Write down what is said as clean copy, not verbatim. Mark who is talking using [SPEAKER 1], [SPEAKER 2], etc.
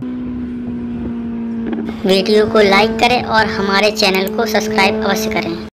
[SPEAKER 1] Video को like करें और हमारे चैनल को सब्सक्राइब अवश्य करें।